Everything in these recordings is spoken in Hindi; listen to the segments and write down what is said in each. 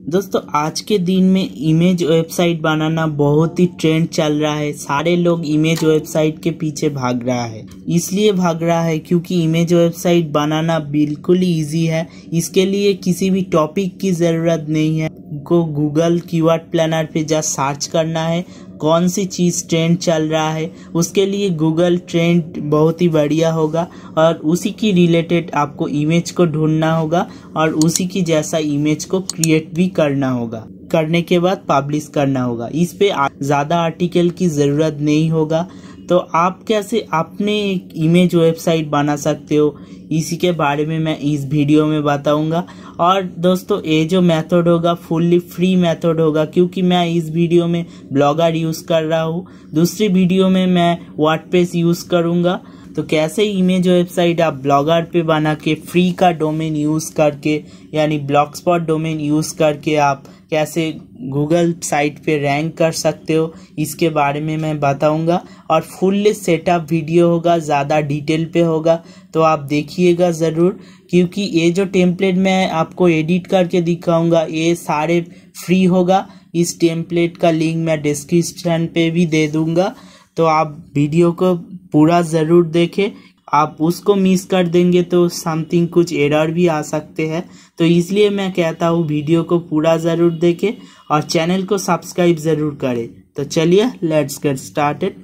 दोस्तों आज के दिन में इमेज वेबसाइट बनाना बहुत ही ट्रेंड चल रहा है। सारे लोग इमेज वेबसाइट के पीछे भाग रहा है, इसलिए भाग रहा है क्योंकि इमेज वेबसाइट बनाना बिल्कुल ही इजी है। इसके लिए किसी भी टॉपिक की ज़रूरत नहीं है। को गूगल कीवर्ड प्लानर पे जस्ट सर्च करना है कौन सी चीज़ ट्रेंड चल रहा है, उसके लिए गूगल ट्रेंड बहुत ही बढ़िया होगा और उसी की रिलेटेड आपको इमेज को ढूंढना होगा और उसी की जैसा इमेज को क्रिएट भी करना होगा। करने के बाद पब्लिश करना होगा। इस पे ज़्यादा आर्टिकल की ज़रूरत नहीं होगा। तो आप कैसे अपने एक इमेज वेबसाइट बना सकते हो, इसी के बारे में मैं इस वीडियो में बताऊंगा। और दोस्तों ये जो मेथड होगा फुल्ली फ्री मेथड होगा, क्योंकि मैं इस वीडियो में ब्लॉगर यूज़ कर रहा हूँ। दूसरी वीडियो में मैं वर्डप्रेस यूज़ करूँगा। तो कैसे इमेज वेबसाइट आप ब्लॉगर पे बना के फ्री का डोमेन यूज़ करके यानी ब्लॉगस्पॉट डोमेन यूज़ करके आप कैसे गूगल साइट पे रैंक कर सकते हो, इसके बारे में मैं बताऊंगा। और फुल्ली सेटअप वीडियो होगा, ज़्यादा डिटेल पे होगा, तो आप देखिएगा ज़रूर। क्योंकि ये जो टेम्पलेट मैं आपको एडिट करके दिखाऊंगा ये सारे फ्री होगा। इस टेम्पलेट का लिंक मैं डिस्क्रिप्शन पे भी दे दूंगा, तो आप वीडियो को पूरा ज़रूर देखें। आप उसको मिस कर देंगे तो समथिंग कुछ एरर भी आ सकते हैं। तो इसलिए मैं कहता हूँ वीडियो को पूरा ज़रूर देखें और चैनल को सब्सक्राइब ज़रूर करें। तो चलिए लेट्स गेट स्टार्टेड।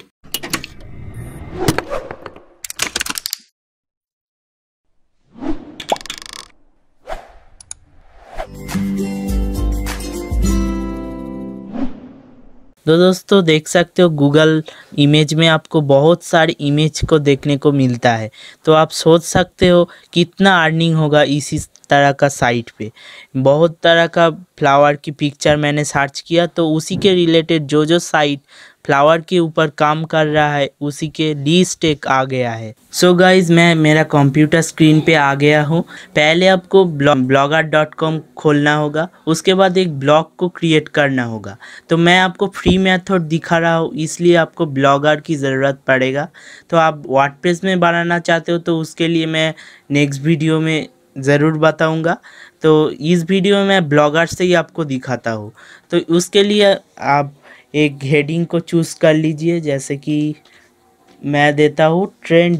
तो दोस्तों देख सकते हो गूगल इमेज में आपको बहुत सारे इमेज को देखने को मिलता है। तो आप सोच सकते हो कितना अर्निंग होगा इसी तरह का साइट पे। बहुत तरह का फ्लावर की पिक्चर मैंने सर्च किया, तो उसी के रिलेटेड जो साइट फ्लावर के ऊपर काम कर रहा है उसी के लिस्ट एक आ गया है। सो गाइज मैं मेरा कंप्यूटर स्क्रीन पे आ गया हूँ। पहले आपको blogger.com खोलना होगा, उसके बाद एक ब्लॉग को क्रिएट करना होगा। तो मैं आपको फ्री मेथड दिखा रहा हूँ, इसलिए आपको ब्लॉगर की ज़रूरत पड़ेगा। तो आप वर्डप्रेस में बनाना चाहते हो तो उसके लिए मैं नेक्स्ट वीडियो में ज़रूर बताऊँगा। तो इस वीडियो में मैं ब्लॉगर से ही आपको दिखाता हूँ। तो उसके लिए आप एक हेडिंग को चूज़ कर लीजिए, जैसे कि मैं देता हूँ ट्रेंड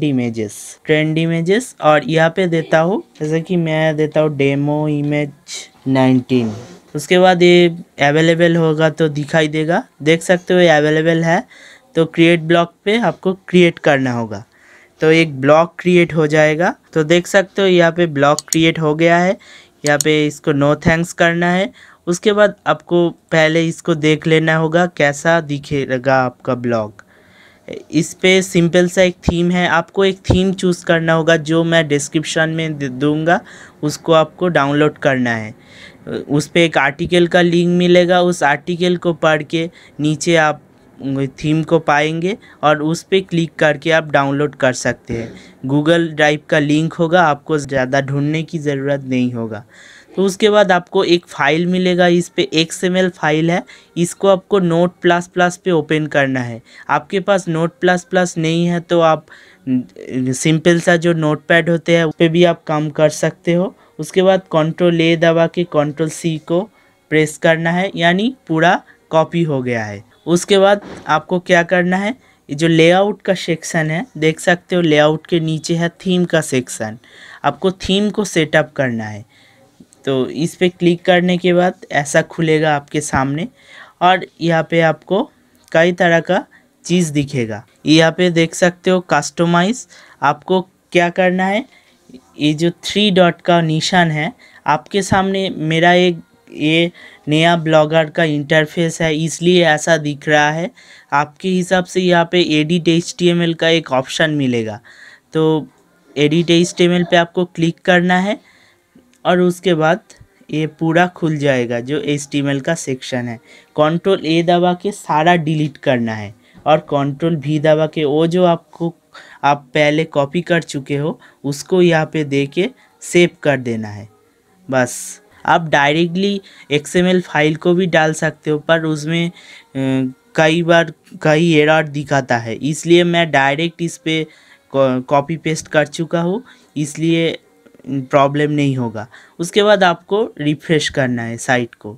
इमेजेस और यहाँ पे देता हूँ जैसे कि मैं देता हूँ डेमो इमेज 19। उसके बाद ये अवेलेबल होगा तो दिखाई देगा, देख सकते हो ये अवेलेबल है। तो क्रिएट ब्लॉग पे आपको क्रिएट करना होगा, तो एक ब्लॉग क्रिएट हो जाएगा। तो देख सकते हो यहाँ पे ब्लॉग क्रिएट हो गया है। यहाँ पे इसको नो थैंक्स करना है। उसके बाद आपको पहले इसको देख लेना होगा कैसा दिखेगा आपका ब्लॉग। इस पे सिंपल सा एक थीम है, आपको एक थीम चूज़ करना होगा जो मैं डिस्क्रिप्शन में दूंगा, उसको आपको डाउनलोड करना है। उस पे एक आर्टिकल का लिंक मिलेगा, उस आर्टिकल को पढ़ के नीचे आप थीम को पाएंगे और उस पे क्लिक करके आप डाउनलोड कर सकते हैं। गूगल ड्राइव का लिंक होगा, आपको ज़्यादा ढूंढने की ज़रूरत नहीं होगा। तो उसके बाद आपको एक फ़ाइल मिलेगा, इस पे XML फाइल है, इसको आपको नोट प्लस प्लस पे ओपन करना है। आपके पास नोट प्लस प्लस नहीं है तो आप सिंपल सा जो नोटपैड होते हैं उस पर भी आप काम कर सकते हो। उसके बाद Ctrl+A दबा के Ctrl+C को प्रेस करना है, यानी पूरा कॉपी हो गया है। उसके बाद आपको क्या करना है, ये जो लेआउट का सेक्शन है देख सकते हो, लेआउट के नीचे है थीम का सेक्शन। आपको थीम को सेटअप करना है। तो इस पे क्लिक करने के बाद ऐसा खुलेगा आपके सामने और यहाँ पे आपको कई तरह का चीज़ दिखेगा। यहाँ पे देख सकते हो कस्टमाइज़। आपको क्या करना है, ये जो 3 डॉट का निशान है आपके सामने, मेरा एक ये नया ब्लॉगर का इंटरफेस है इसलिए ऐसा दिख रहा है। आपके हिसाब से यहाँ पे एडिट HTML का एक ऑप्शन मिलेगा, तो एडिट HTML पे आपको क्लिक करना है और उसके बाद ये पूरा खुल जाएगा जो HTML का सेक्शन है। Ctrl+A दबा के सारा डिलीट करना है और Ctrl+V दबा के वो जो आप पहले कॉपी कर चुके हो उसको यहाँ पे दे के सेव कर देना है। बस आप डायरेक्टली XML फाइल को भी डाल सकते हो, पर उसमें कई बार कई एरर दिखाता है, इसलिए मैं डायरेक्ट इस पे कॉपी पेस्ट कर चुका हूँ, इसलिए प्रॉब्लम नहीं होगा। उसके बाद आपको रिफ्रेश करना है साइट को।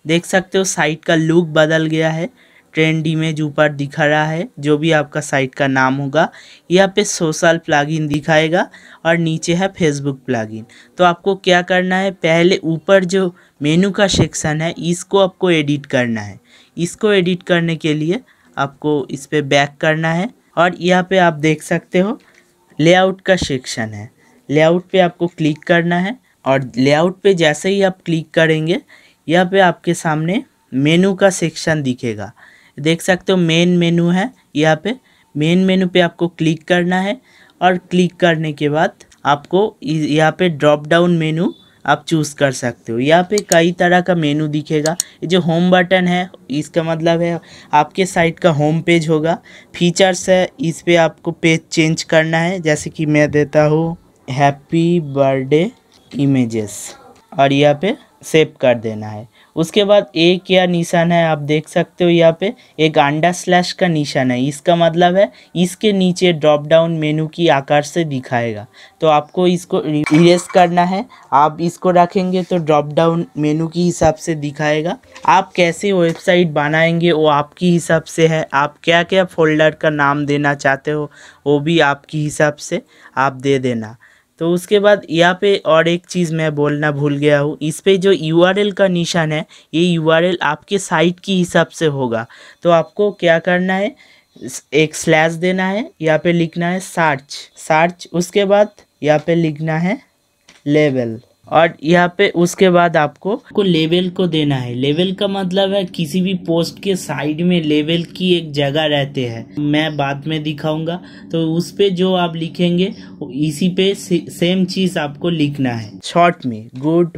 देख सकते हो साइट का लुक बदल गया है। ट्रेंड इमेज ऊपर दिखा रहा है, जो भी आपका साइट का नाम होगा। यहाँ पे सोशल प्लगइन दिखाएगा और नीचे है फेसबुक प्लगइन। तो आपको क्या करना है, पहले ऊपर जो मेनू का सेक्शन है इसको आपको एडिट करना है। इसको एडिट करने के लिए आपको इस पर बैक करना है और यहाँ पे आप देख सकते हो लेआउट का सेक्शन है। लेआउट पे आपको क्लिक करना है और लेआउट पे जैसे ही आप क्लिक करेंगे यहाँ पे आपके सामने मेनू का सेक्शन दिखेगा। देख सकते हो मेन मेनू है। यहाँ पे मेन मेनू पे आपको क्लिक करना है और क्लिक करने के बाद आपको यहाँ पे ड्रॉप डाउन मेनू आप चूज़ कर सकते हो। यहाँ पे कई तरह का मेनू दिखेगा। ये जो होम बटन है इसका मतलब है आपके साइट का होम पेज होगा। फीचर्स है, इस पे आपको पेज चेंज करना है। जैसे कि मैं देता हूँ हैप्पी बर्थडे इमेजेस और यहाँ पे सेव कर देना है। उसके बाद एक क्या निशान है आप देख सकते हो, यहाँ पे एक अंडर स्लैश का निशान है। इसका मतलब है इसके नीचे ड्रॉप डाउन मेनू की आकार से दिखाएगा। तो आपको इसको इरेज करना है। आप इसको रखेंगे तो ड्रॉप डाउन मेनू के हिसाब से दिखाएगा। आप कैसे वेबसाइट बनाएंगे वो आपकी हिसाब से है। आप क्या क्या फोल्डर का नाम देना चाहते हो वो भी आपकी हिसाब से आप दे देना। तो उसके बाद यहाँ पे और एक चीज़ मैं बोलना भूल गया हूँ, इस पे जो यूआरएल का निशान है ये यूआरएल आपके साइट की हिसाब से होगा। तो आपको क्या करना है, एक स्लैश देना है, यहाँ पे लिखना है सर्च, उसके बाद यहाँ पे लिखना है लेवल और यहाँ पे उसके बाद आपको लेवल को देना है। लेवल का मतलब है किसी भी पोस्ट के साइड में लेवल की एक जगह रहते हैं, मैं बाद में दिखाऊंगा। तो उस पे जो आप लिखेंगे इसी पे सेम चीज़ आपको लिखना है। शॉर्ट में गुड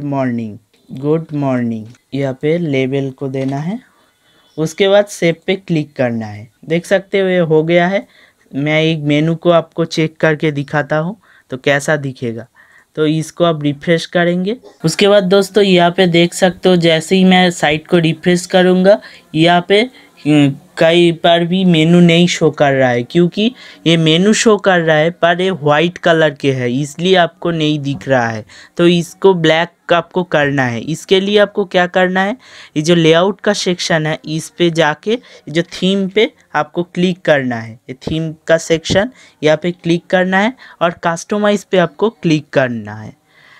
मॉर्निंग यहाँ पे लेवल को देना है। उसके बाद सेव पे क्लिक करना है। देख सकते हो ये हो गया है। मैं एक मेनू को आपको चेक करके दिखाता हूँ तो कैसा दिखेगा। तो इसको आप रिफ्रेश करेंगे। उसके बाद दोस्तों यहाँ पे देख सकते हो जैसे ही मैं साइट को रिफ्रेश करूँगा यहाँ पे कई बार भी मेनू नहीं शो कर रहा है, क्योंकि ये मेनू शो कर रहा है पर ये वाइट कलर के है इसलिए आपको नहीं दिख रहा है। तो इसको ब्लैक आपको करना है। इसके लिए आपको क्या करना है, ये जो लेआउट का सेक्शन है इस पे जाके जो थीम पे आपको क्लिक करना है। ये थीम का सेक्शन यहाँ पे क्लिक करना है और कस्टमाइज पे आपको क्लिक करना है।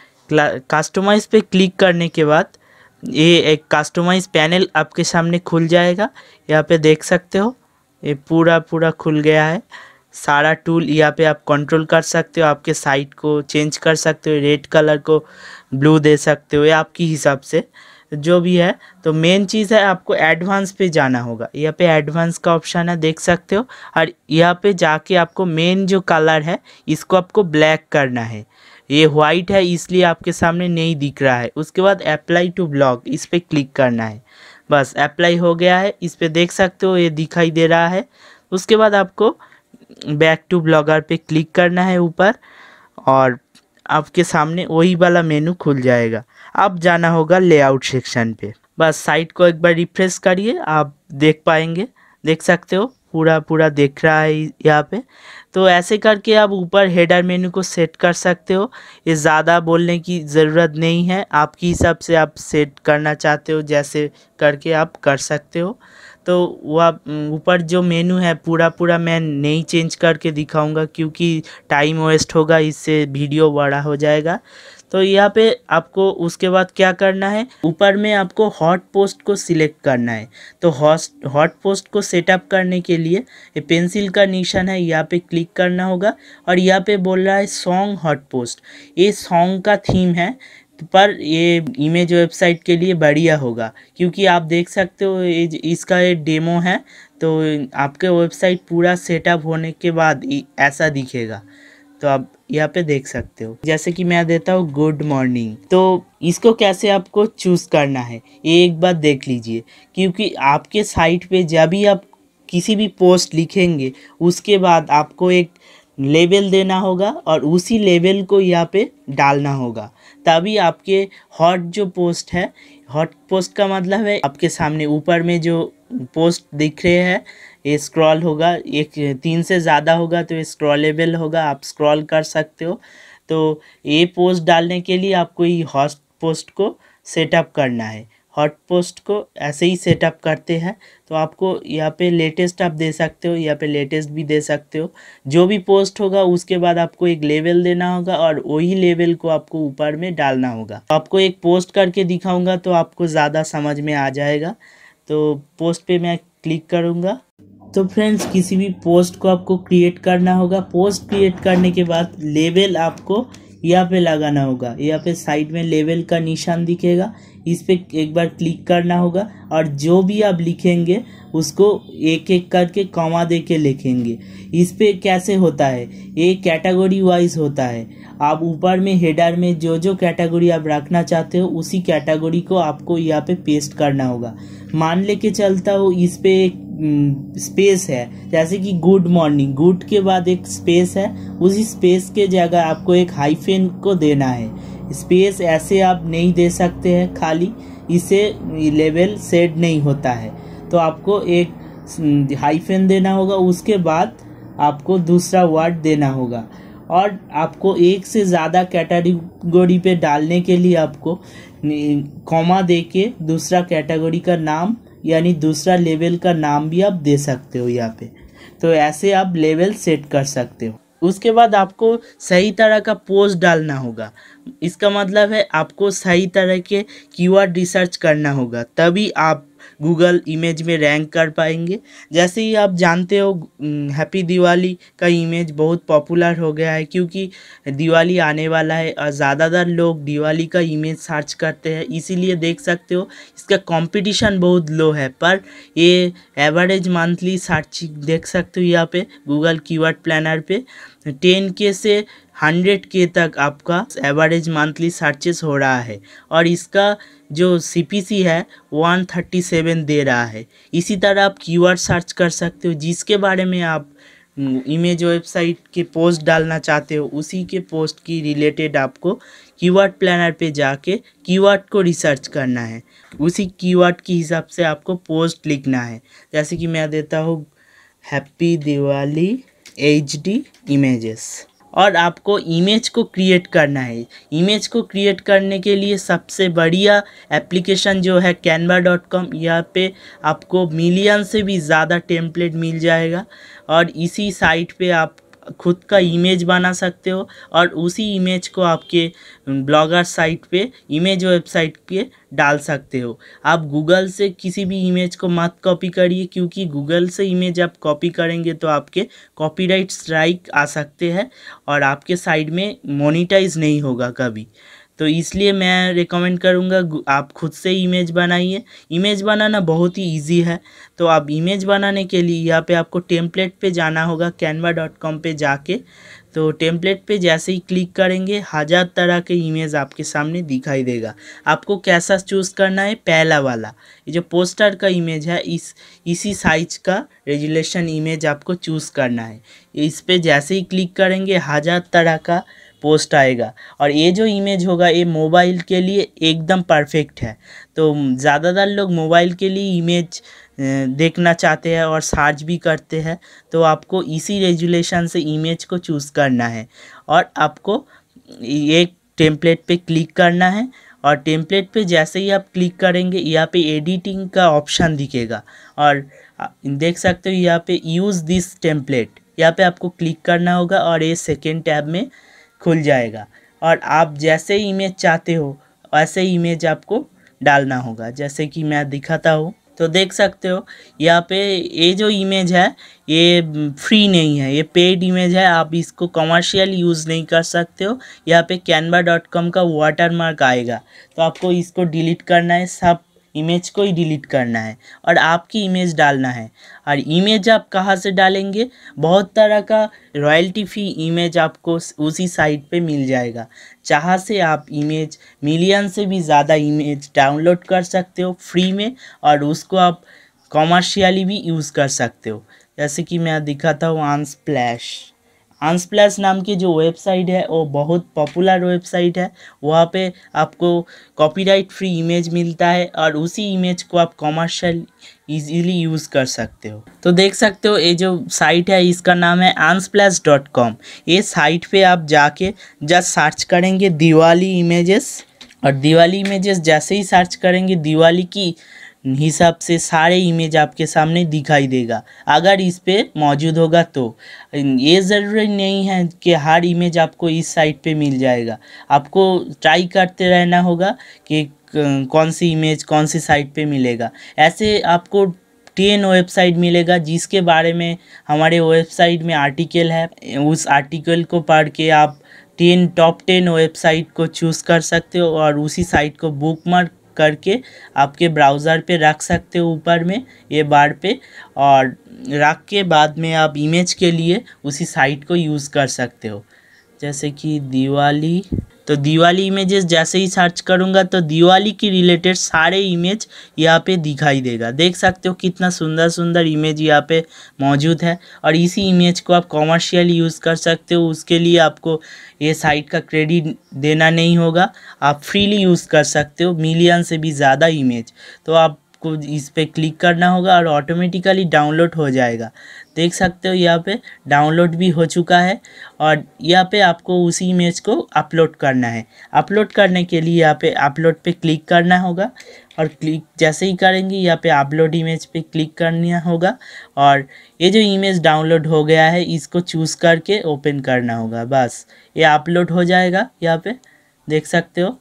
कस्टमाइज पे क्लिक करने के बाद ये एक कस्टमाइज पैनल आपके सामने खुल जाएगा। यहाँ पे देख सकते हो ये पूरा खुल गया है। सारा टूल यहाँ पे आप कंट्रोल कर सकते हो, आपके साइट को चेंज कर सकते हो, रेड कलर को ब्लू दे सकते हो, ये आपकी हिसाब से जो भी है। तो मेन चीज़ है आपको एडवांस पे जाना होगा। यहाँ पे एडवांस का ऑप्शन है देख सकते हो और यहाँ पे जाके आपको मेन जो कलर है इसको आपको ब्लैक करना है। ये वाइट है इसलिए आपके सामने नहीं दिख रहा है। उसके बाद अप्लाई टू ब्लॉग इस पर क्लिक करना है। बस अप्लाई हो गया है। इस पर देख सकते हो ये दिखाई दे रहा है। उसके बाद आपको बैक टू ब्लॉगर पे क्लिक करना है ऊपर और आपके सामने वही वाला मेनू खुल जाएगा। अब जाना होगा लेआउट सेक्शन पे। बस साइट को एक बार रिफ्रेश करिए, आप देख पाएंगे। देख सकते हो पूरा देख रहा है यहाँ पे। तो ऐसे करके आप ऊपर हेडर मेनू को सेट कर सकते हो। ये ज़्यादा बोलने की ज़रूरत नहीं है, आपकी हिसाब से आप सेट करना चाहते हो जैसे करके आप कर सकते हो। तो वह ऊपर जो मेनू है पूरा मैं नहीं चेंज करके दिखाऊंगा क्योंकि टाइम वेस्ट होगा, इससे वीडियो बड़ा हो जाएगा। तो यहाँ पे आपको उसके बाद क्या करना है, ऊपर में आपको हॉट पोस्ट को सिलेक्ट करना है। तो हॉट पोस्ट को सेटअप करने के लिए ये पेंसिल का निशान है, यहाँ पे क्लिक करना होगा और यहाँ पे बोल रहा है सॉन्ग हॉट पोस्ट। ये सॉन्ग का थीम है पर ये इमेज वेबसाइट के लिए बढ़िया होगा क्योंकि आप देख सकते हो इसका ये डेमो है। तो आपके वेबसाइट पूरा सेटअप होने के बाद ऐसा दिखेगा। तो आप यहाँ पे देख सकते हो, जैसे कि मैं देता हूँ गुड मॉर्निंग। तो इसको कैसे आपको चूज़ करना है ये एक बार देख लीजिए, क्योंकि आपके साइट पे जब भी आप किसी भी पोस्ट लिखेंगे उसके बाद आपको एक लेबल देना होगा और उसी लेबल को यहाँ पे डालना होगा, तभी आपके हॉट जो पोस्ट है, हॉट पोस्ट का मतलब है आपके सामने ऊपर में जो पोस्ट दिख रहे हैं ये स्क्रॉल होगा, एक 3 से ज़्यादा होगा तो ये स्क्रॉलेबल होगा, आप स्क्रॉल कर सकते हो। तो ये पोस्ट डालने के लिए आपको ये हॉट पोस्ट को सेटअप करना है। हॉट पोस्ट को ऐसे ही सेटअप करते हैं। तो आपको यहाँ पे लेटेस्ट आप दे सकते हो, यहाँ पे लेटेस्ट भी दे सकते हो। जो भी पोस्ट होगा उसके बाद आपको एक लेवल देना होगा और वही लेवल को आपको ऊपर में डालना होगा। आपको एक पोस्ट करके दिखाऊंगा तो आपको ज़्यादा समझ में आ जाएगा। तो पोस्ट पे मैं क्लिक करूँगा। तो फ्रेंड्स, किसी भी पोस्ट को आपको क्रिएट करना होगा। पोस्ट क्रिएट करने के बाद लेवल आपको यहाँ पे लगाना होगा। यहाँ पे साइड में लेवल का निशान दिखेगा, इस पे एक बार क्लिक करना होगा और जो भी आप लिखेंगे उसको एक एक करके कॉमा दे के लिखेंगे। इस पे कैसे होता है, ये कैटेगरी वाइज होता है। आप ऊपर में हेडर में जो जो कैटेगरी आप रखना चाहते हो उसी कैटेगरी को आपको यहाँ पे पेस्ट करना होगा। मान लेके चलता हूँ इस पे एक स्पेस है, जैसे कि गुड मॉर्निंग, गुड के बाद एक स्पेस है, उसी स्पेस के जगह आपको एक हाइफेन को देना है। स्पेस ऐसे आप नहीं दे सकते हैं खाली, इसे लेवल सेट नहीं होता है। तो आपको एक हाइफेन देना होगा, उसके बाद आपको दूसरा वर्ड देना होगा। और आपको एक से ज़्यादा कैटेगरी पे डालने के लिए आपको कॉमा दे के दूसरा कैटेगरी का नाम यानी दूसरा लेवल का नाम भी आप दे सकते हो यहाँ पे। तो ऐसे आप लेवल सेट कर सकते हो। उसके बाद आपको सही तरह का पोस्ट डालना होगा। इसका मतलब है आपको सही तरह के कीवर्ड रिसर्च करना होगा, तभी आप गूगल इमेज में रैंक कर पाएंगे। जैसे ही आप जानते हो हैप्पी दिवाली का इमेज बहुत पॉपुलर हो गया है, क्योंकि दिवाली आने वाला है और ज़्यादातर लोग दिवाली का इमेज सर्च करते हैं। इसीलिए देख सकते हो इसका कंपटीशन बहुत लो है, पर ये एवरेज मंथली सर्चिंग देख सकते हो यहाँ पे गूगल कीवर्ड प्लानर पे 10K से 100K तक आपका एवरेज मंथली सर्चेस हो रहा है और इसका जो CPC है 137 दे रहा है। इसी तरह आप कीवर्ड सर्च कर सकते हो, जिसके बारे में आप इमेज वेबसाइट के पोस्ट डालना चाहते हो उसी के पोस्ट की रिलेटेड आपको कीवर्ड प्लानर पे जाके कीवर्ड को रिसर्च करना है। उसी कीवर्ड के हिसाब से आपको पोस्ट लिखना है। जैसे कि मैं देता हूँ हैप्पी दिवाली HD इमेजेस, और आपको इमेज को क्रिएट करना है। इमेज को क्रिएट करने के लिए सबसे बढ़िया एप्लीकेशन जो है canva.com, यहाँ पे आपको मिलियन से भी ज़्यादा टेम्पलेट मिल जाएगा और इसी साइट पे आप खुद का इमेज बना सकते हो और उसी इमेज को आपके ब्लॉगर साइट पे इमेज वेबसाइट पे डाल सकते हो। आप गूगल से किसी भी इमेज को मत कॉपी करिए, क्योंकि गूगल से इमेज आप कॉपी करेंगे तो आपके कॉपीराइट स्ट्राइक आ सकते हैं और आपके साइट में मोनेटाइज नहीं होगा कभी। तो इसलिए मैं रिकमेंड करूँगा आप खुद से इमेज बनाइए। इमेज बनाना बहुत ही इजी है। तो आप इमेज बनाने के लिए यहाँ पे आपको टेम्पलेट पे जाना होगा canva.com पे जाके। तो टेम्पलेट पे जैसे ही क्लिक करेंगे 1000 तरह के इमेज आपके सामने दिखाई देगा। आपको कैसा चूज़ करना है, पहला वाला ये जो पोस्टर का इमेज है इसी साइज का रेजुलेशन इमेज आपको चूज़ करना है। इस पे जैसे ही क्लिक करेंगे 1000 तरह का पोस्ट आएगा और ये जो इमेज होगा ये मोबाइल के लिए एकदम परफेक्ट है। तो ज़्यादातर लोग मोबाइल के लिए इमेज देखना चाहते हैं और सर्च भी करते हैं। तो आपको इसी रेजुलेशन से इमेज को चूज़ करना है और आपको एक टेम्पलेट पे क्लिक करना है और टेम्पलेट पे जैसे ही आप क्लिक करेंगे यहाँ पे एडिटिंग का ऑप्शन दिखेगा और देख सकते हो यहाँ पे यूज़ दिस टेम्पलेट, यहाँ पे आपको क्लिक करना होगा और ये सेकेंड टैब में खुल जाएगा और आप जैसे इमेज चाहते हो वैसे इमेज आपको डालना होगा। जैसे कि मैं दिखाता हूँ तो देख सकते हो यहाँ पे ये जो इमेज है ये फ्री नहीं है, ये पेड इमेज है। आप इसको कमर्शियल यूज़ नहीं कर सकते हो। यहाँ पे canva.com का वाटरमार्क आएगा तो आपको इसको डिलीट करना है, सब इमेज को ही डिलीट करना है और आपकी इमेज डालना है। और इमेज आप कहाँ से डालेंगे, बहुत तरह का रॉयल्टी फ्री इमेज आपको उसी साइट पे मिल जाएगा, जहाँ से आप इमेज मिलियन से भी ज़्यादा इमेज डाउनलोड कर सकते हो फ्री में और उसको आप कॉमर्शियली भी यूज़ कर सकते हो। जैसे कि मैं दिखाता हूँ अनस्प्लैश नाम की जो वेबसाइट है वो बहुत पॉपुलर वेबसाइट है। वहाँ पे आपको कॉपीराइट फ्री इमेज मिलता है और उसी इमेज को आप कमर्शियल इजीली यूज़ कर सकते हो। तो देख सकते हो ये जो साइट है इसका नाम है unsplash.com। ये साइट पे आप जाके जस्ट सर्च करेंगे दिवाली इमेजेस और दिवाली इमेजेस जैसे ही सर्च करेंगे दिवाली की हिसाब से सारे इमेज आपके सामने दिखाई देगा, अगर इस पे मौजूद होगा तो। ये ज़रूरी नहीं है कि हर इमेज आपको इस साइट पे मिल जाएगा, आपको ट्राई करते रहना होगा कि कौन सी इमेज कौन सी साइट पे मिलेगा। ऐसे आपको 10 वेबसाइट मिलेगा जिसके बारे में हमारे वेबसाइट में आर्टिकल है, उस आर्टिकल को पढ़ के आप टॉप 10 वेबसाइट को चूज़ कर सकते हो और उसी साइट को बुकमार्क करके आपके ब्राउज़र पे रख सकते हो ऊपर में ये बार पे, और रख के बाद में आप इमेज के लिए उसी साइट को यूज़ कर सकते हो। जैसे कि दिवाली, तो दिवाली इमेजेस जैसे ही सर्च करूँगा तो दिवाली की रिलेटेड सारे इमेज यहाँ पे दिखाई देगा। देख सकते हो कितना सुंदर सुंदर इमेज यहाँ पे मौजूद है, और इसी इमेज को आप कॉमर्शियल यूज़ कर सकते हो। उसके लिए आपको ये साइट का क्रेडिट देना नहीं होगा, आप फ्रीली यूज़ कर सकते हो मिलियन से भी ज़्यादा इमेज। तो आपको इस पर क्लिक करना होगा और ऑटोमेटिकली डाउनलोड हो जाएगा। देख सकते हो यहाँ पे डाउनलोड भी हो चुका है, और यहाँ पे आपको उसी इमेज को अपलोड करना है। अपलोड करने के लिए यहाँ पे अपलोड पे क्लिक करना होगा, और क्लिक जैसे ही करेंगे यहाँ पे अपलोड इमेज पे क्लिक करना होगा, और ये जो इमेज डाउनलोड हो गया है इसको चूज़ करके ओपन करना होगा। बस ये अपलोड हो जाएगा यहाँ पे, देख सकते हो।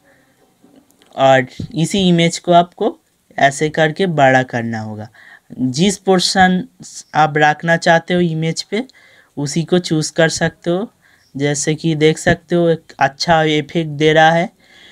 और इसी इमेज को आपको ऐसे करके बड़ा करना होगा, जिस पोर्शन आप रखना चाहते हो इमेज पे उसी को चूज़ कर सकते हो। जैसे कि देख सकते हो एक अच्छा इफेक्ट दे रहा है,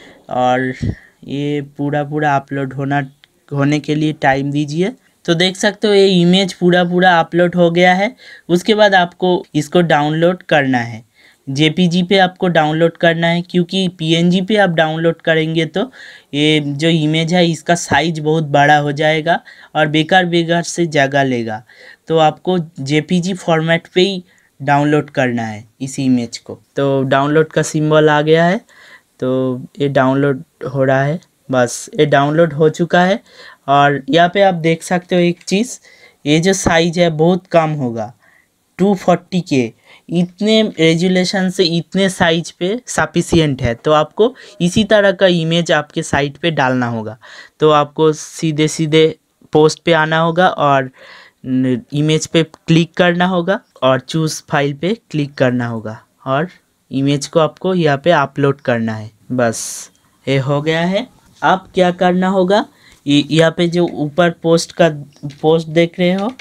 और ये पूरा अपलोड होने के लिए टाइम दीजिए। तो देख सकते हो ये इमेज पूरा अपलोड हो गया है। उसके बाद आपको इसको डाउनलोड करना है, जेपीजी पे आपको डाउनलोड करना है, क्योंकि पीएनजी पे आप डाउनलोड करेंगे तो ये जो इमेज है इसका साइज बहुत बड़ा हो जाएगा और बेकार से जगह लेगा। तो आपको जेपीजी फॉर्मेट पे ही डाउनलोड करना है इस इमेज को। तो डाउनलोड का सिंबल आ गया है, तो ये डाउनलोड हो रहा है। बस ये डाउनलोड हो चुका है, और यहाँ पे आप देख सकते हो एक चीज़, ये जो साइज है बहुत कम होगा, 240K इतने रेजुलेशन से इतने साइज पे सफिशियंट है। तो आपको इसी तरह का इमेज आपके साइट पे डालना होगा। तो आपको सीधे पोस्ट पे आना होगा और इमेज पे क्लिक करना होगा और चूज़ फाइल पे क्लिक करना होगा, और इमेज को आपको यहाँ पे अपलोड करना है। बस ये हो गया है। अब क्या करना होगा, यहाँ पे जो ऊपर पोस्ट देख रहे हो,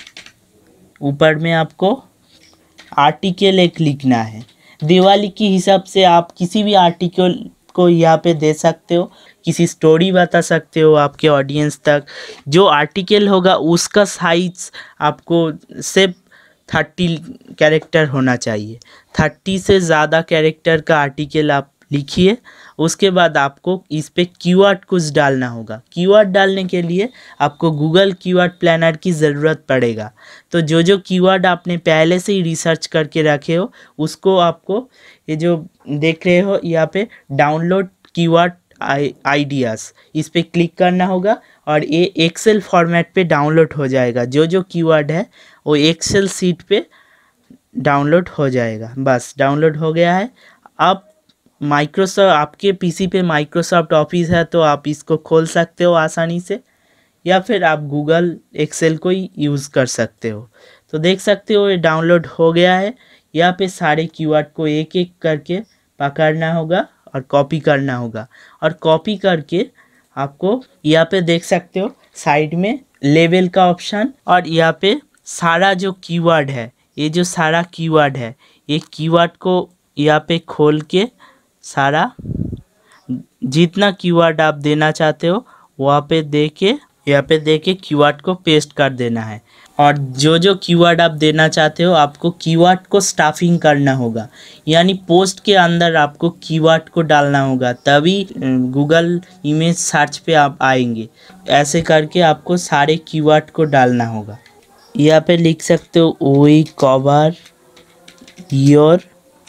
ऊपर में आपको आर्टिकल एक लिखना है। दिवाली के हिसाब से आप किसी भी आर्टिकल को यहाँ पे दे सकते हो, किसी स्टोरी बता सकते हो आपके ऑडियंस तक। जो आर्टिकल होगा उसका साइज आपको सिर्फ 30 कैरेक्टर होना चाहिए। 30 से ज़्यादा कैरेक्टर का आर्टिकल आप लिखिए। उसके बाद आपको इस पे कीवर्ड कुछ डालना होगा। कीवर्ड डालने के लिए आपको गूगल कीवर्ड प्लानर की ज़रूरत पड़ेगा। तो जो कीवर्ड आपने पहले से ही रिसर्च करके रखे हो उसको आपको, ये जो देख रहे हो यहाँ पे डाउनलोड कीवर्ड आइडियाज़, इस पे क्लिक करना होगा और ये एक्सेल फॉर्मेट पे डाउनलोड हो जाएगा। जो कीवर्ड है वो एक्सेल सीट पे डाउनलोड हो जाएगा। बस डाउनलोड हो गया है। अब माइक्रोसॉफ्ट, आपके पीसी पे माइक्रोसॉफ्ट ऑफिस है तो आप इसको खोल सकते हो आसानी से, या फिर आप गूगल एक्सेल को ही यूज़ कर सकते हो। तो देख सकते हो ये डाउनलोड हो गया है। यहाँ पे सारे कीवर्ड को एक एक करके पकड़ना होगा और कॉपी करना होगा, और कॉपी करके आपको यहाँ पे देख सकते हो साइड में लेबल का ऑप्शन, और यहाँ पे सारा जो कीवर्ड है, ये जो सारा कीवर्ड है, ये कीवर्ड को यहाँ पे खोल के सारा जितना कीवर्ड आप देना चाहते हो वहाँ पे दे के, यहाँ पे दे के कीवर्ड को पेस्ट कर देना है। और जो कीवर्ड आप देना चाहते हो आपको कीवर्ड को स्टाफिंग करना होगा, यानी पोस्ट के अंदर आपको कीवर्ड को डालना होगा, तभी गूगल इमेज सर्च पे आप आएंगे। ऐसे करके आपको सारे कीवर्ड को डालना होगा। यहाँ पे लिख सकते हो वी कवर योर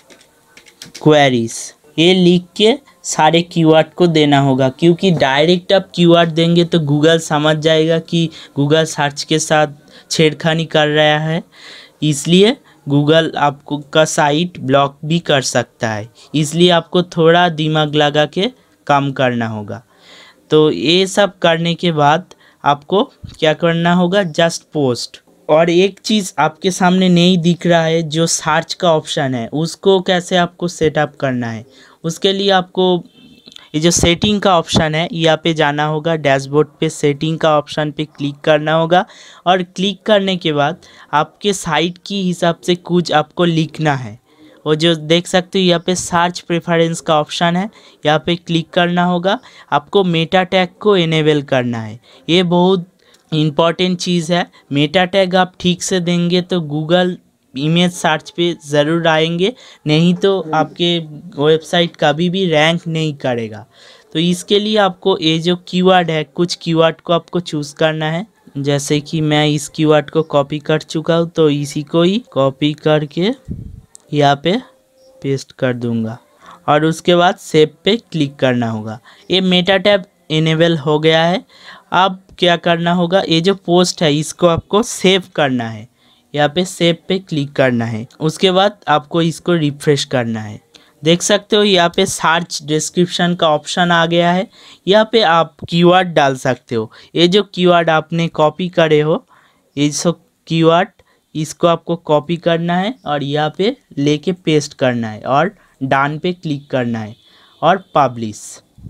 क्वेरीज, ये लिख के सारे कीवर्ड को देना होगा, क्योंकि डायरेक्ट आप कीवर्ड देंगे तो गूगल समझ जाएगा कि गूगल सर्च के साथ छेड़खानी कर रहा है, इसलिए गूगल आपको का साइट ब्लॉक भी कर सकता है। इसलिए आपको थोड़ा दिमाग लगा के कम करना होगा। तो ये सब करने के बाद आपको क्या करना होगा, जस्ट पोस्ट। और एक चीज़ आपके सामने नहीं दिख रहा है, जो सर्च का ऑप्शन है उसको कैसे आपको सेटअप करना है। उसके लिए आपको ये जो सेटिंग का ऑप्शन है यहाँ पे जाना होगा, डैशबोर्ड पे सेटिंग का ऑप्शन पे क्लिक करना होगा। और क्लिक करने के बाद आपके साइट की हिसाब से कुछ आपको लिखना है। वो जो देख सकते हो यहाँ पे सर्च प्रेफरेंस का ऑप्शन है, यहाँ पे क्लिक करना होगा। आपको मेटा टैग को इनेबल करना है, ये बहुत इम्पॉर्टेंट चीज़ है। मेटा टैग आप ठीक से देंगे तो गूगल इमेज सर्च पे ज़रूर आएंगे, नहीं तो आपके वेबसाइट कभी भी रैंक नहीं करेगा। तो इसके लिए आपको ये जो कीवर्ड है, कुछ कीवर्ड को आपको चूज़ करना है। जैसे कि मैं इस कीवर्ड को कॉपी कर चुका हूँ, तो इसी को ही कॉपी करके यहाँ पे पेस्ट कर दूँगा और उसके बाद सेव पे क्लिक करना होगा। ये मेटा टैग इनेबल हो गया है। अब क्या करना होगा, ये जो पोस्ट है इसको आपको सेव करना है, यहाँ पे सेव पे क्लिक करना है। उसके बाद आपको इसको रिफ्रेश करना है। देख सकते हो यहाँ पे सर्च डिस्क्रिप्शन का ऑप्शन आ गया है, यहाँ पे आप कीवर्ड डाल सकते हो। ये जो कीवर्ड आपने कॉपी करे हो, ये सब कीवर्ड इसको आपको कॉपी करना है और यहाँ पे लेके पेस्ट करना है और डन पे क्लिक करना है और पब्लिश।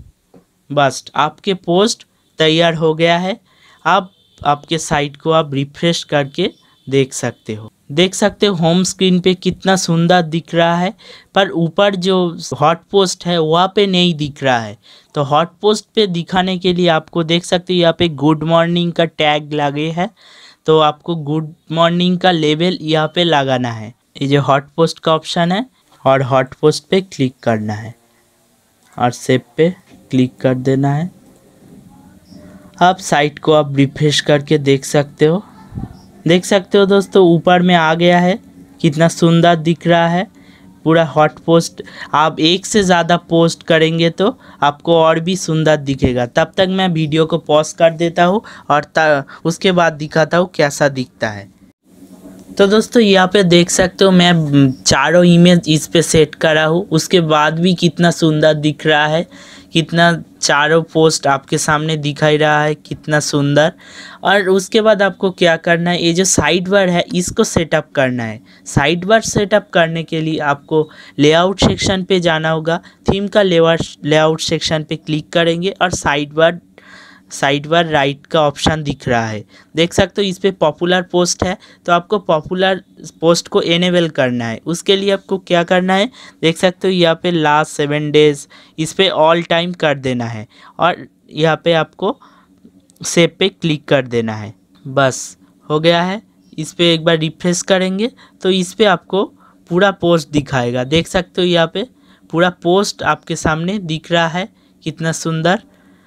बस आपके पोस्ट तैयार हो गया है। अब आपके साइट को आप रिफ्रेश करके देख सकते हो। देख सकते हो होम स्क्रीन पे कितना सुंदर दिख रहा है, पर ऊपर जो हॉट पोस्ट है वहाँ पे नहीं दिख रहा है। तो हॉट पोस्ट पे दिखाने के लिए आपको देख सकते हो यहाँ पे गुड मॉर्निंग का टैग लगे है, तो आपको गुड मॉर्निंग का लेबल यहाँ पे लगाना है। ये जो हॉट पोस्ट का ऑप्शन है और हॉट पोस्ट पे क्लिक करना है और सेव पे क्लिक कर देना है। आप साइट को आप रिफ्रेश करके देख सकते हो। देख सकते हो दोस्तों, ऊपर में आ गया है, कितना सुंदर दिख रहा है पूरा हॉट पोस्ट। आप एक से ज़्यादा पोस्ट करेंगे तो आपको और भी सुंदर दिखेगा। तब तक मैं वीडियो को पॉज कर देता हूँ और उसके बाद दिखाता हूँ कैसा दिखता है। तो दोस्तों यहाँ पे देख सकते हो मैं चारों इमेज इस पे सेट करा हूँ, उसके बाद भी कितना सुंदर दिख रहा है, कितना चारों पोस्ट आपके सामने दिखाई रहा है, कितना सुंदर। और उसके बाद आपको क्या करना है, ये जो साइड बार है इसको सेटअप करना है। साइड बार सेटअप करने के लिए आपको लेआउट सेक्शन पे जाना होगा। थीम का लेआउट सेक्शन पे क्लिक करेंगे और साइड बार राइट का ऑप्शन दिख रहा है, देख सकते हो इस पे पॉपुलर पोस्ट है, तो आपको पॉपुलर पोस्ट को इनेबल करना है। उसके लिए आपको क्या करना है, देख सकते हो यहाँ पे लास्ट 7 डेज इस पे ऑल टाइम कर देना है और यहाँ पे आपको सेव पे क्लिक कर देना है। बस हो गया है। इस पे एक बार रिफ्रेश करेंगे तो इस पे आपको पूरा पोस्ट दिखाएगा। देख सकते हो यहाँ पे पूरा पोस्ट आपके सामने दिख रहा है, कितना सुंदर।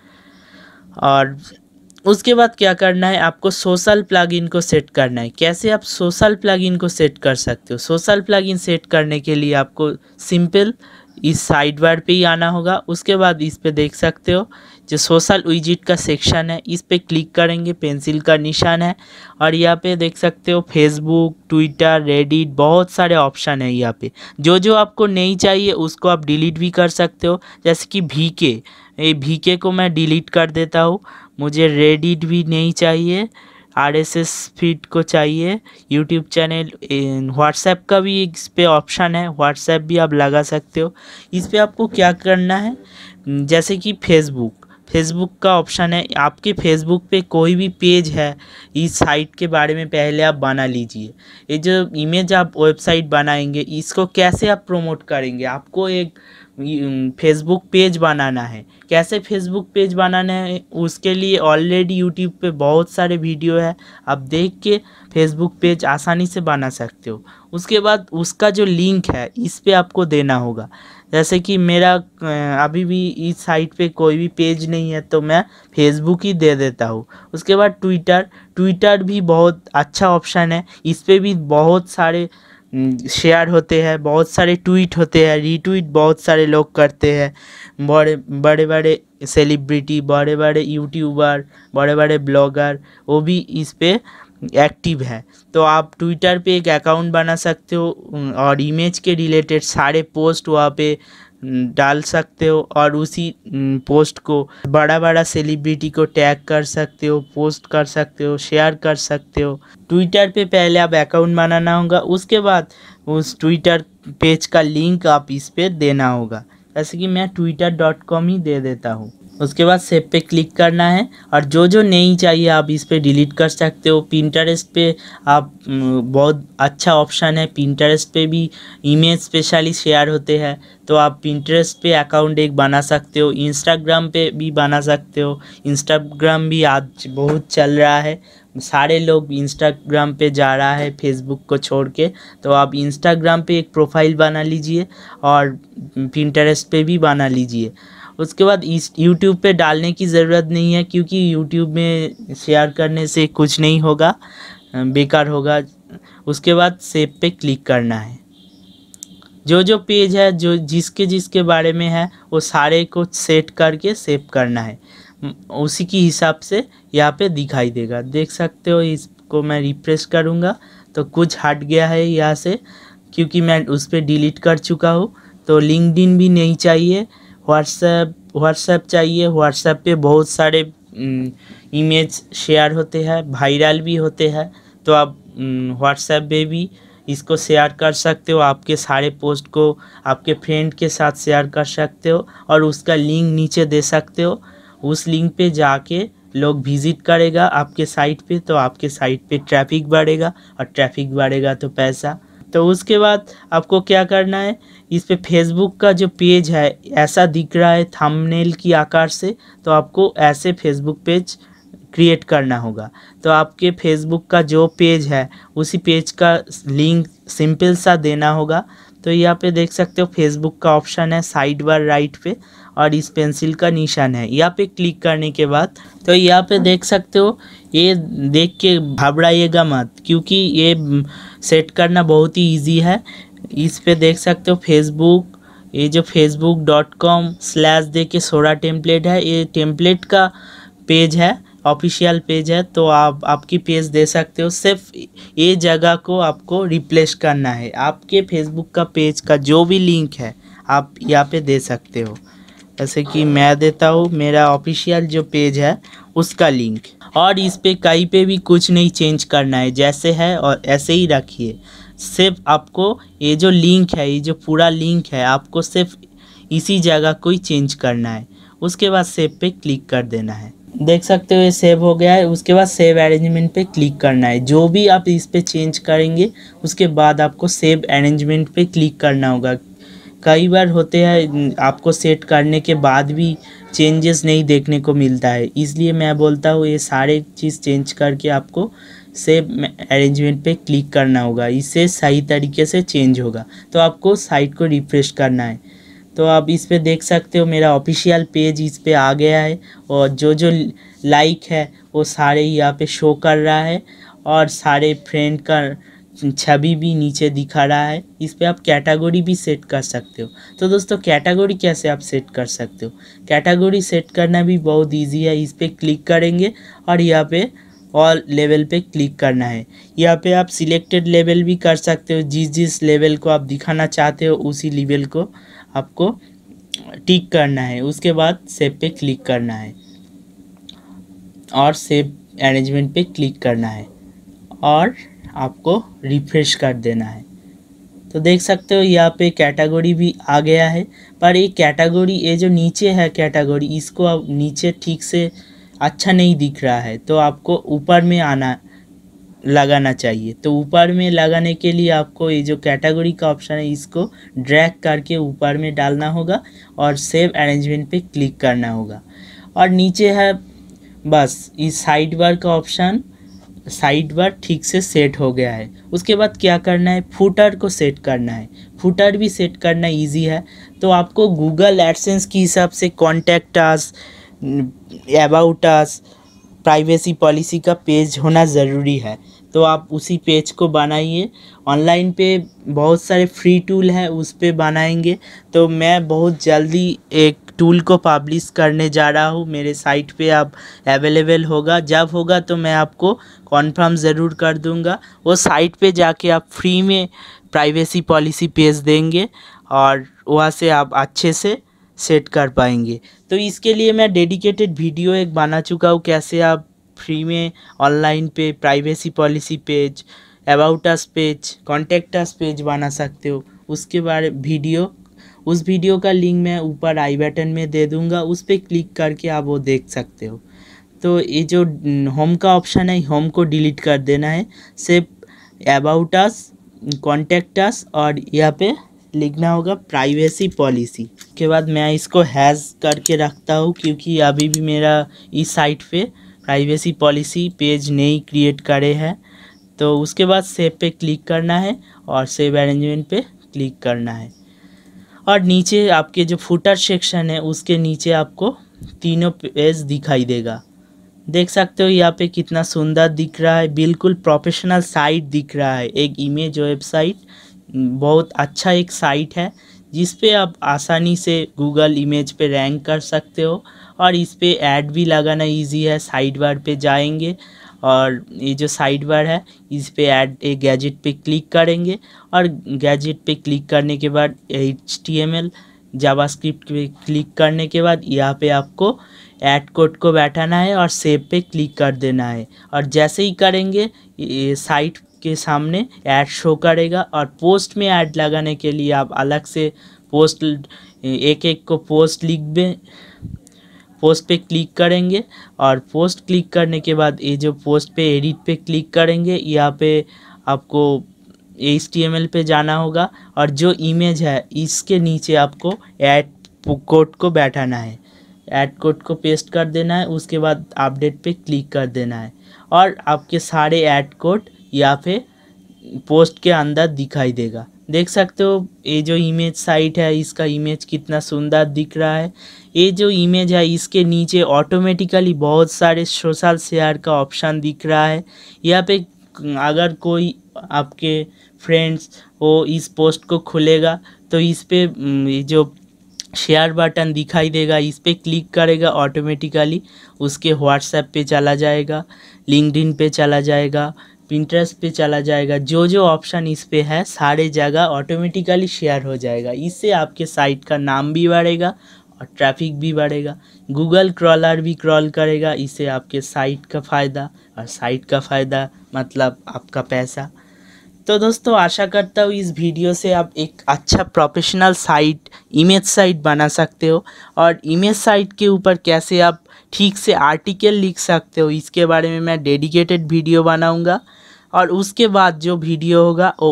और उसके बाद क्या करना है, आपको सोशल प्लगइन को सेट करना है। कैसे आप सोशल प्लगइन को सेट कर सकते हो, सोशल प्लगइन सेट करने के लिए आपको सिंपल इस साइड बार पे ही आना होगा। उसके बाद इस पे देख सकते हो जो सोशल विजिट का सेक्शन है, इस पे क्लिक करेंगे, पेंसिल का निशान है और यहाँ पे देख सकते हो फेसबुक, ट्विटर, रेडिट, बहुत सारे ऑप्शन है। यहाँ पे जो जो आपको नहीं चाहिए उसको आप डिलीट भी कर सकते हो। जैसे कि वीके, ये वीके को मैं डिलीट कर देता हूँ। मुझे रेडिट भी नहीं चाहिए, आरएसएस फीड को चाहिए, यूट्यूब चैनल, व्हाट्सएप का भी इस पे ऑप्शन है, व्हाट्सएप भी आप लगा सकते हो। इस पे आपको क्या करना है, जैसे कि फेसबुक का ऑप्शन है। आपके फेसबुक पे कोई भी पेज है, इस साइट के बारे में पहले आप बना लीजिए। ये जो इमेज आप वेबसाइट बनाएंगे इसको कैसे आप प्रमोट करेंगे, आपको एक फेसबुक पेज बनाना है। कैसे फेसबुक पेज बनाना है, उसके लिए ऑलरेडी यूट्यूब पे बहुत सारे वीडियो है, आप देख के फेसबुक पेज आसानी से बना सकते हो। उसके बाद उसका जो लिंक है इस पे आपको देना होगा। जैसे कि मेरा अभी भी इस साइट पे कोई भी पेज नहीं है तो मैं फेसबुक ही दे देता हूँ। उसके बाद ट्विटर भी बहुत अच्छा ऑप्शन है, इस पे भी बहुत सारे शेयर होते हैं, बहुत सारे ट्वीट होते हैं, रीट्वीट बहुत सारे लोग करते हैं। बड़े बड़े सेलिब्रिटी, बड़े बड़े यूट्यूबर, बड़े बड़े ब्लॉगर, वो भी इस पे एक्टिव है। तो आप ट्विटर पे एक अकाउंट बना सकते हो और इमेज के रिलेटेड सारे पोस्ट वहाँ पे डाल सकते हो और उसी पोस्ट को बड़ा बड़ा सेलिब्रिटी को टैग कर सकते हो, पोस्ट कर सकते हो, शेयर कर सकते हो। ट्विटर पे पहले आप अकाउंट बनाना होगा, उसके बाद उस ट्विटर पेज का लिंक आप इस पे देना होगा। जैसे कि मैं twitter.com ही दे देता हूँ। उसके बाद सेव पे क्लिक करना है और जो जो नहीं चाहिए आप इस पे डिलीट कर सकते हो। पिंटरेस्ट पे आप बहुत अच्छा ऑप्शन है, पिंटरेस्ट पे भी इमेज स्पेशली शेयर होते हैं, तो आप पिंटरेस्ट पे अकाउंट एक बना सकते हो। इंस्टाग्राम पे भी बना सकते हो, इंस्टाग्राम भी आज बहुत चल रहा है, सारे लोग इंस्टाग्राम पे जा रहा है फेसबुक को छोड़ के, तो आप इंस्टाग्राम पे एक प्रोफाइल बना लीजिए और पिंटरेस्ट पे भी बना लीजिए। उसके बाद इस यूट्यूब पे डालने की ज़रूरत नहीं है, क्योंकि यूट्यूब में शेयर करने से कुछ नहीं होगा, बेकार होगा। उसके बाद सेव पे क्लिक करना है। जो जो पेज है, जो जिसके जिसके बारे में है, वो सारे को सेट करके सेव करना है। उसी की हिसाब से यहाँ पे दिखाई देगा, देख सकते हो। इसको मैं रिफ्रेश करूँगा तो कुछ हट गया है यहाँ से, क्योंकि मैं उस पर डिलीट कर चुका हूँ। तो लिंक्डइन भी नहीं चाहिए, व्हाट्सएप चाहिए। व्हाट्सएप पे बहुत सारे इमेज शेयर होते हैं, वायरल भी होते हैं, तो आप व्हाट्सएप पे भी इसको शेयर कर सकते हो। आपके सारे पोस्ट को आपके फ्रेंड के साथ शेयर कर सकते हो और उसका लिंक नीचे दे सकते हो। उस लिंक पे जाके लोग विजिट करेगा आपके साइट पे, तो आपके साइट पे ट्रैफिक बढ़ेगा और ट्रैफिक बढ़ेगा तो पैसा। तो उसके बाद आपको क्या करना है, इस पे फेसबुक का जो पेज है ऐसा दिख रहा है थंबनेल की आकार से, तो आपको ऐसे फेसबुक पेज क्रिएट करना होगा। तो आपके फेसबुक का जो पेज है उसी पेज का लिंक सिंपल सा देना होगा। तो यहाँ पे देख सकते हो फेसबुक का ऑप्शन है साइड बार राइट पे, और इस पेंसिल का निशान है। यहाँ पे क्लिक करने के बाद तो यहाँ पे देख सकते हो, ये देख के घबराइएगा मत, क्योंकि ये सेट करना बहुत ही इजी है। इस पे देख सकते हो फेसबुक, ये जो facebook.com/ दे के 16 टेम्पलेट है, ये टेम्पलेट का पेज है, ऑफिशियल पेज है। तो आप आपकी पेज दे सकते हो, सिर्फ ये जगह को आपको रिप्लेस करना है। आपके फेसबुक का पेज का जो भी लिंक है आप यहाँ पे दे सकते हो। जैसे कि मैं देता हूँ मेरा ऑफिशियल जो पेज है उसका लिंक, और इस पे कहीं पे भी कुछ नहीं चेंज करना है, जैसे है और ऐसे ही रखिए। सिर्फ आपको ये जो लिंक है, ये जो पूरा लिंक है, आपको सिर्फ इसी जगह को ही चेंज करना है। उसके बाद सेव पे क्लिक कर देना है। देख सकते हो ये सेव हो गया है। उसके बाद सेव अरेंजमेंट पे क्लिक करना है। जो भी आप इस पे चेंज करेंगे उसके बाद आपको सेव अरेंजमेंट पे क्लिक करना होगा। कई बार होते हैं आपको सेट करने के बाद भी चेंजेस नहीं देखने को मिलता है, इसलिए मैं बोलता हूँ ये सारे चीज़ चेंज करके आपको सेव अरेंजमेंट पे क्लिक करना होगा, इससे सही तरीके से चेंज होगा। तो आपको साइट को रिफ्रेश करना है। तो आप इस पे देख सकते हो मेरा ऑफिशियल पेज इस पे आ गया है, और जो जो लाइक है वो सारे यहाँ पे शो कर रहा है, और सारे फ्रेंड का छवि भी नीचे दिखा रहा है। इस पे आप कैटेगरी भी सेट कर सकते हो। तो दोस्तों कैटेगरी कैसे आप सेट कर सकते हो, कैटेगरी सेट करना भी बहुत इजी है। इस पे क्लिक करेंगे और यहाँ पे ऑल लेवल पे क्लिक करना है। यहाँ पे आप सिलेक्टेड लेवल भी कर सकते हो, जिस लेवल को आप दिखाना चाहते हो उसी लेवल को आपको टिक करना है। उसके बाद सेव पे क्लिक करना है और सेव अरेंजमेंट पे क्लिक करना है और आपको रिफ्रेश कर देना है। तो देख सकते हो यहाँ पे कैटेगरी भी आ गया है, पर ये कैटेगरी, ये जो नीचे है कैटेगरी, इसको अब नीचे ठीक से अच्छा नहीं दिख रहा है, तो आपको ऊपर में लगाना चाहिए। तो ऊपर में लगाने के लिए आपको ये जो कैटेगरी का ऑप्शन है इसको ड्रैग करके ऊपर में डालना होगा और सेव अरेंजमेंट पे क्लिक करना होगा। और नीचे है बस इस साइड बार का ऑप्शन, साइड बार ठीक से सेट हो गया है। उसके बाद क्या करना है, फुटर को सेट करना है। फुटर भी सेट करना इजी है। तो आपको गूगल एडसेंस के हिसाब से contact us, about us, privacy policy का पेज होना ज़रूरी है। तो आप उसी पेज को बनाइए। ऑनलाइन पे बहुत सारे फ्री टूल हैं, उस पे बनाएंगे। तो मैं बहुत जल्दी एक टूल को पब्लिश करने जा रहा हूँ, मेरे साइट पे अब अवेलेबल होगा। जब होगा तो मैं आपको कॉन्फर्म ज़रूर कर दूँगा। वो साइट पे जाके आप फ्री में प्राइवेसी पॉलिसी पेज देंगे और वहाँ से आप अच्छे से सेट कर पाएंगे। तो इसके लिए मैं डेडिकेटेड वीडियो एक बना चुका हूँ, कैसे आप फ्री में ऑनलाइन पे privacy policy page, about us page, contact us page बना सकते हो। उसके बारे उस वीडियो का लिंक मैं ऊपर आई बटन में दे दूँगा, उस पर क्लिक करके आप वो देख सकते हो। तो ये जो होम का ऑप्शन है, होम को डिलीट कर देना है, सिर्फ अबाउट अस, कॉन्टेक्ट अस और यहाँ पे लिखना होगा प्राइवेसी पॉलिसी। के बाद मैं इसको हैश करके रखता हूँ, क्योंकि अभी भी मेरा इस साइट पे प्राइवेसी पॉलिसी पेज नहीं क्रिएट करे हैं। तो उसके बाद सेव पे क्लिक करना है और सेव अरेंजमेंट पे क्लिक करना है। और नीचे आपके जो फुटर सेक्शन है उसके नीचे आपको तीनों पेज दिखाई देगा। देख सकते हो यहाँ पे कितना सुंदर दिख रहा है, बिल्कुल प्रोफेशनल साइट दिख रहा है। एक इमेज वेबसाइट, बहुत अच्छा एक साइट है जिस पे आप आसानी से गूगल इमेज पे रैंक कर सकते हो। और इस पे ऐड भी लगाना इजी है। साइड बार पे जाएंगे और ये जो साइड बार है इस पे ऐड ए गैजेट पे क्लिक करेंगे और गैजेट पे क्लिक करने के बाद HTML जावास्क्रिप्ट पे क्लिक करने के बाद यहाँ पे आपको ऐड कोड को बैठाना है और सेव पे क्लिक कर देना है। और जैसे ही करेंगे ये साइट के सामने ऐड शो करेगा। और पोस्ट में ऐड लगाने के लिए आप अलग से पोस्ट एक एक को पोस्ट लिख दें, पोस्ट पे क्लिक करेंगे और पोस्ट क्लिक करने के बाद ये जो पोस्ट पे एडिट पे क्लिक करेंगे, यहाँ पे आपको HTML पे जाना होगा और जो इमेज है इसके नीचे आपको ऐड कोड को बैठाना है, ऐड कोड को पेस्ट कर देना है। उसके बाद अपडेट पे क्लिक कर देना है और आपके सारे ऐड कोड यहाँ पे पोस्ट के अंदर दिखाई देगा। देख सकते हो ये जो इमेज साइट है इसका इमेज कितना सुंदर दिख रहा है। ये जो इमेज है इसके नीचे ऑटोमेटिकली बहुत सारे सोशल शेयर का ऑप्शन दिख रहा है। यहाँ पे अगर कोई आपके फ्रेंड्स वो इस पोस्ट को खुलेगा तो इस पे ये जो शेयर बटन दिखाई देगा, इस पे क्लिक करेगा, ऑटोमेटिकली उसके व्हाट्सएप पे चला जाएगा, लिंक्डइन पे चला जाएगा, पिंटरेस्ट पे चला जाएगा। जो जो ऑप्शन इस पे है सारे जगह ऑटोमेटिकली शेयर हो जाएगा। इससे आपके साइट का नाम भी बढ़ेगा और ट्रैफिक भी बढ़ेगा, गूगल क्रॉलर भी क्रॉल करेगा। इससे आपके साइट का फ़ायदा, और साइट का फ़ायदा मतलब आपका पैसा। तो दोस्तों आशा करता हूँ इस वीडियो से आप एक अच्छा प्रोफेशनल साइट, इमेज साइट बना सकते हो। और इमेज साइट के ऊपर कैसे आप ठीक से आर्टिकल लिख सकते हो इसके बारे में मैं डेडिकेटेड वीडियो बनाऊंगा। और उसके बाद जो वीडियो होगा वो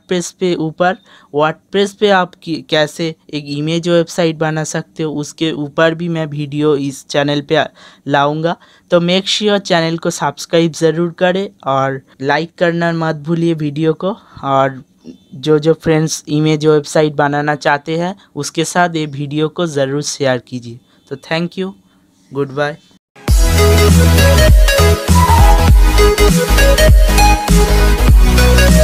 वर्डप्रेस पे आप कैसे एक इमेज वेबसाइट बना सकते हो उसके ऊपर भी मैं वीडियो इस चैनल पे लाऊंगा। तो मेक श्योर चैनल को सब्सक्राइब ज़रूर करें और लाइक करना मत भूलिए वीडियो को। और जो फ्रेंड्स इमेज वेबसाइट बनाना चाहते हैं उसके साथ ये वीडियो को ज़रूर शेयर कीजिए। तो thank you, goodbye. We'll be right back.